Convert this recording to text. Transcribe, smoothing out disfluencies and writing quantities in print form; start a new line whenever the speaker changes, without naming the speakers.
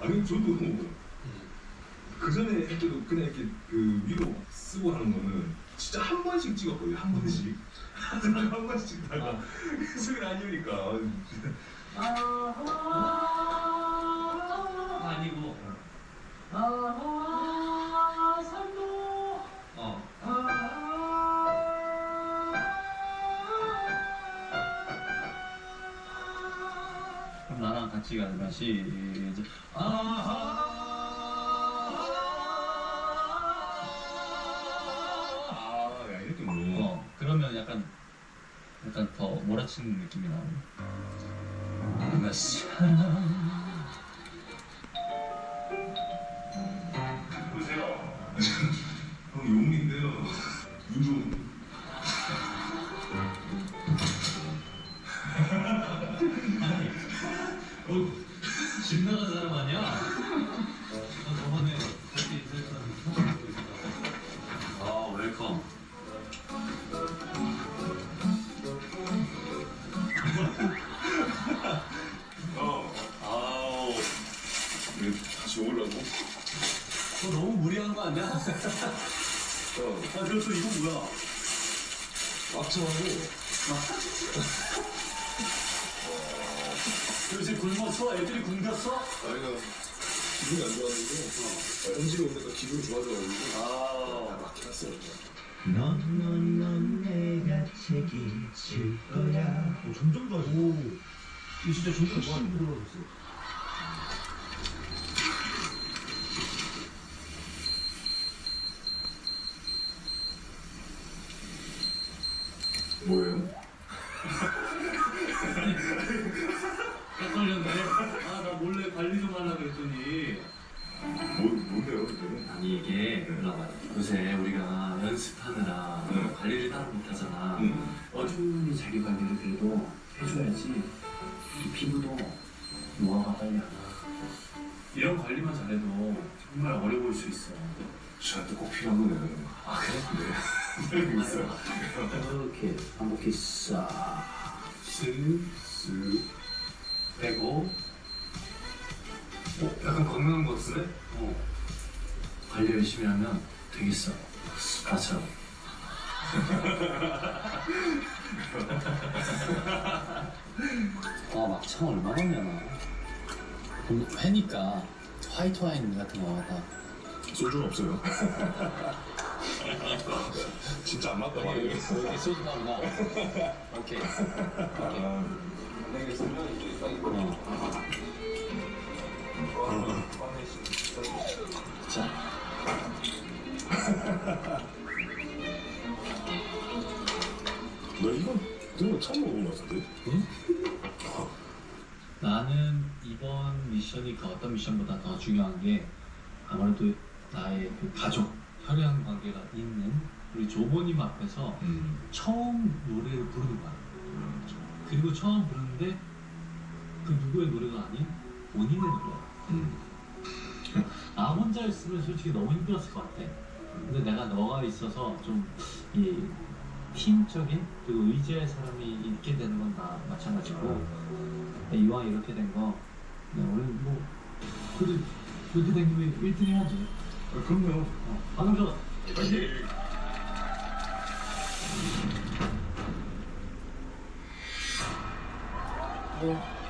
아니 저도 그 전에 할 때도 그냥 이렇게 그 위로 쓰고 하는 거는 진짜 한 번씩 찍었거든요. 한 번씩. 한 번씩 찍다가 소리가 아니니까.
아니고. 산도. 그럼 나랑 같이 가자. 시작.
야 이렇게 뭐.
그러면 약간 더 몰아치는 느낌이 나오네. 내가 사랑.
보세요. 형 용인데요. 유종.
집 나간 사람 아니야? 저번에 같이 있었던 사람. 웰컴.
왜 다시 오려고?
너무 무리한 거 아니야? 그렇죠. 이거 뭐야?
막창하고.
요새 굶었어? 애들이 굶겼어?
아이가 기분이 안 좋았는데 현지로 오니까 기분이 좋아져가지고 막 해놨어요.
넌 내가 책임질 거야.
점점 더. 오, 이거 진짜 점점 많이 부드러워졌어.
뭐예요?
헷갈렸네. 나 몰래 관리 좀 하려고 그랬더니.
뭔데요, 그때?
아니, 이게, 몰라봐. 요새 우리가 연습하느라 관리를 따로 못하잖아. 어준이 자기 관리를 그래도 해줘야지. 이 피부도 노화가 빨리 안 나. 이런 관리만 잘해도 정말 어려 보일 수 있어.
저한테 꼭 필요한 거네요.
아, 그래?
네. 있어요.
이렇게 반복히 싹
쓱
빼고.
약간 건강한 것 같은데?
관리 열심히 하면 되겠어. 나처럼. 막창 얼마나 회니까 화이트 와인 같은 거 다.
소주는 없어요. 진짜 안 맞다.
여기 소주 나오나? 오케이. 자.
너 이거 처음 먹은 것 같은데? 응?
나는 이번 미션이 그 어떤 미션보다 더 중요한 게 아무래도 나의 그 가족, 혈연 관계가 있는 우리 조모님 앞에서 처음 노래를 부르는 거야. 그리고 처음 부르는데 그 누구의 노래가 아닌 본인의 노래야. 나 혼자였으면 솔직히 너무 힘들었을 것 같아. 근데 내가 너가 있어서 좀 이 팀적인 그리고 의지할 사람이 있게 되는 건 다 마찬가지고 이왕 이렇게 된 거 오늘 뭐 그래도 이렇게 된 김에 1등 해야지.
그럼요.
방금
파이팅!
뭐